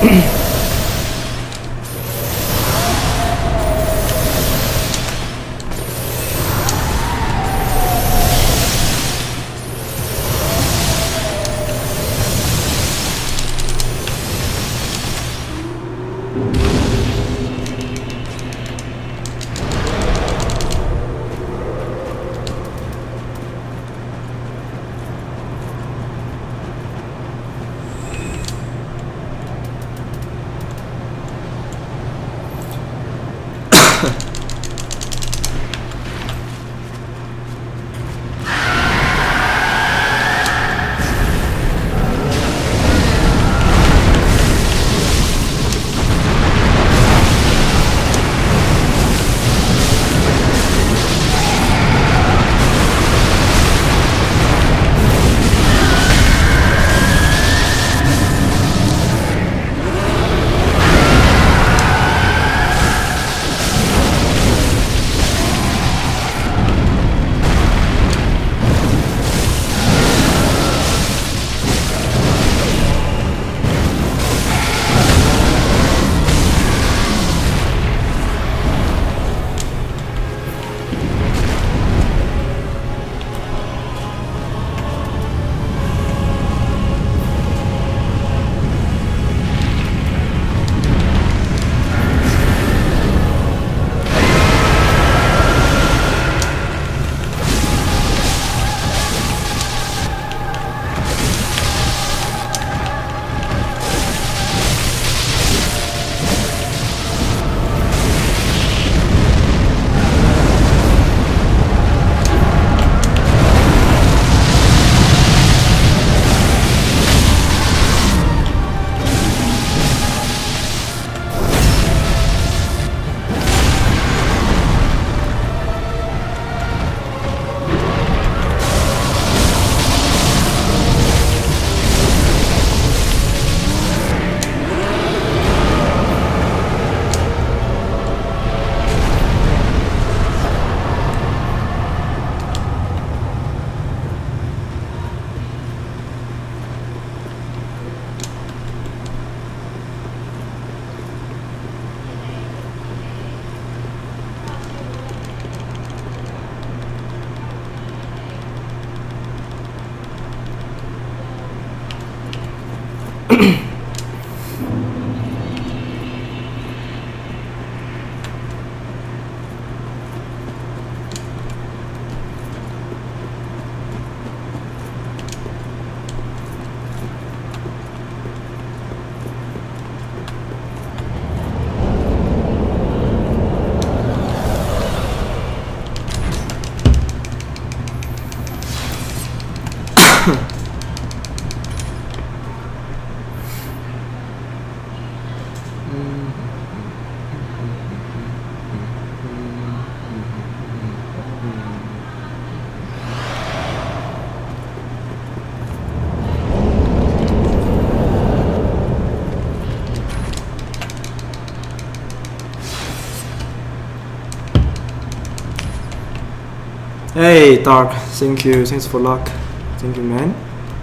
Hey, Dark, thank you, thanks for luck. Thank you, man.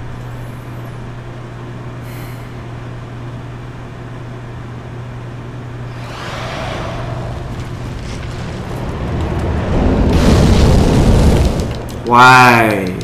Why?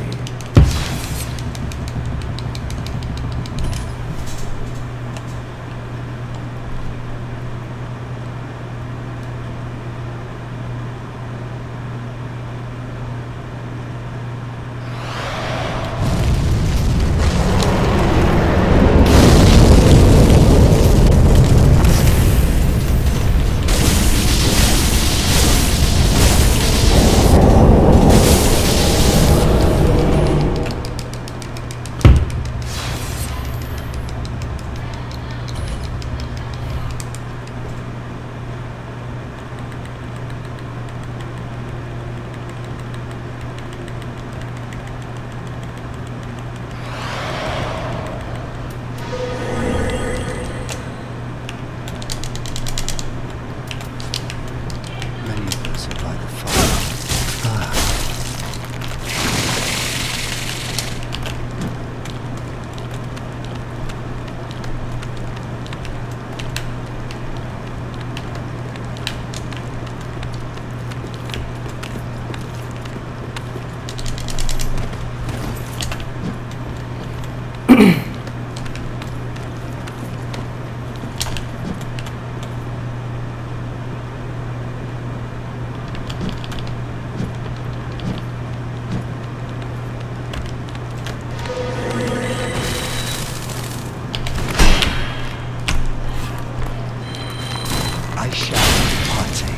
shall party.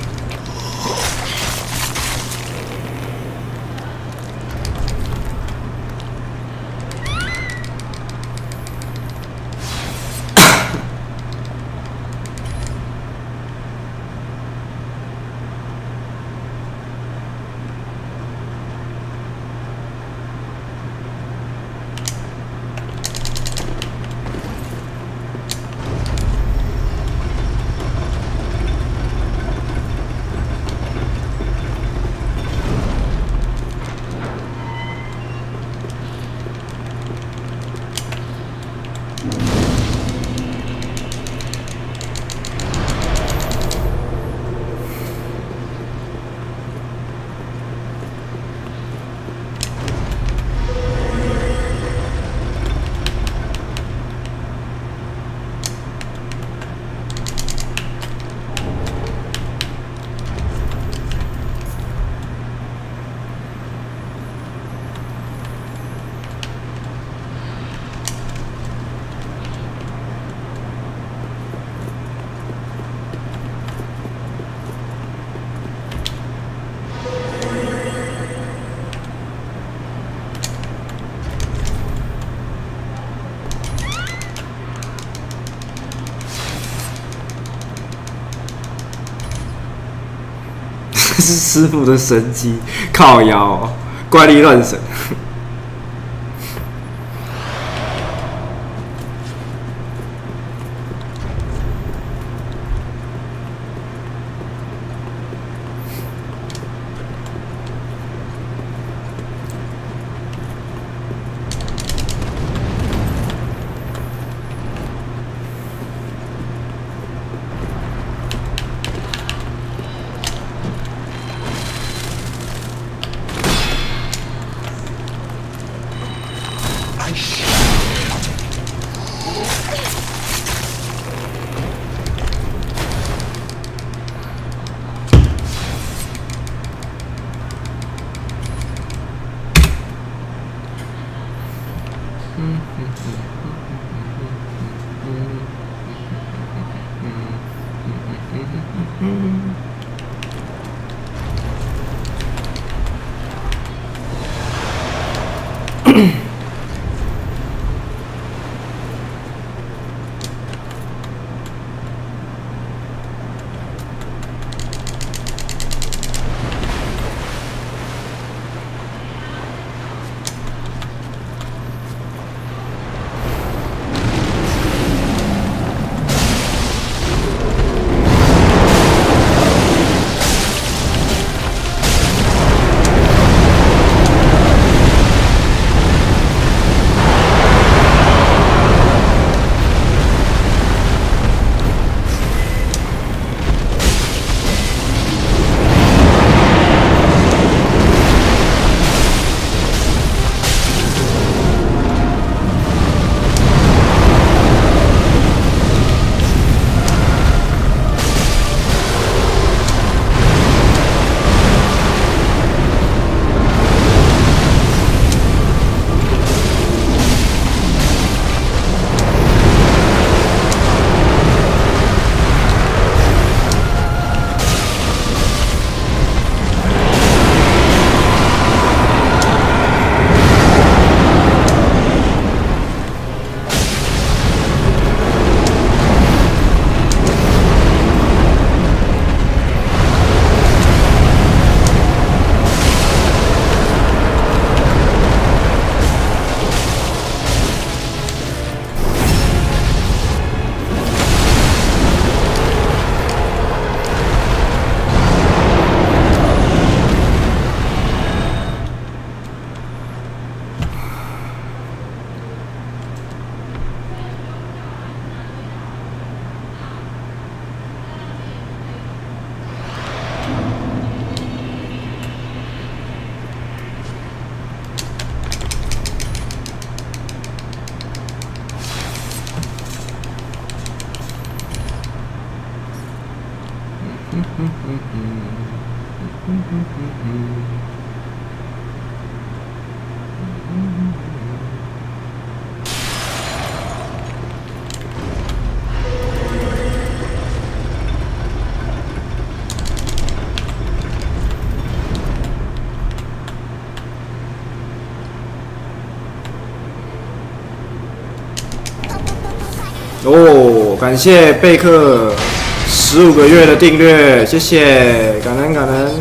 是师傅的神机，靠腰、哦，怪力乱神。 感谢贝克15个月的订阅，谢谢，感恩感恩。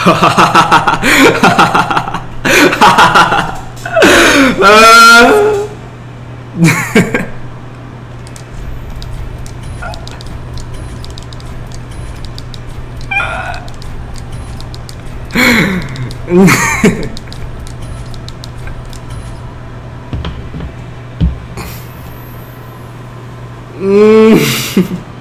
哈哈哈哈哈哈！嗯。